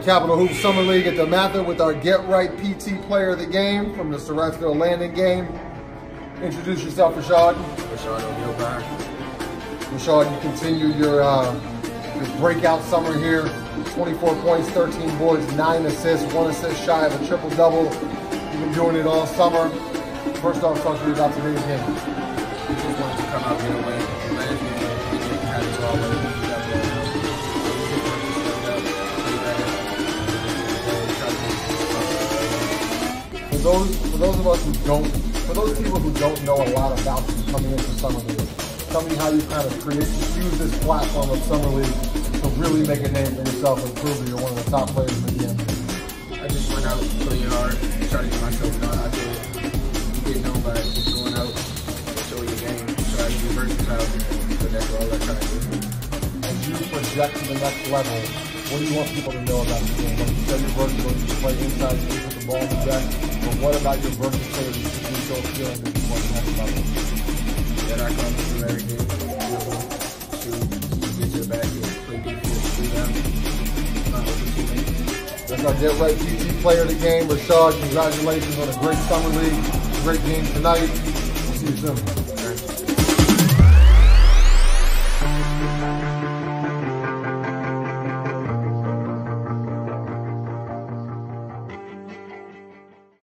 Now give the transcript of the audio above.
Capital Hoops Summer League at the Mather with our Get Right PT player of the game from the Surrattsville Landing game. Introduce yourself, Rashad. Rashad O'Neal. Rashad, you continue your breakout summer here. 24 points, 13 boards, 9 assists, 1 assist shy of a triple-double. You've been doing it all summer. First off, talk to me about today's game. We just wanted to come out here and win. Last game, we didn't have it all over. We got it all out. For those of us who don't, for those people who don't know a lot about you coming into Summer League, tell me how you kind of use this platform of Summer League to really make a name for yourself and prove that you're one of the top players in the game. I just went out playing hard, trying to get myself done. I feel you get known by just going out, show your game, try to be versatile, but that's all I try to do. As you project to the next level, what do you want people to know about your game? Like you said, you're versatile, you can play inside, you can put the ball in the deck, but what about your versatility to be so appealing that you want to next level? That I come to every game, shoot, get to the basket, play defense, rebound, open teammate. That's our Get Right PT player of the game, Rashad. Congratulations on a great Summer League, great game tonight. We'll see you soon.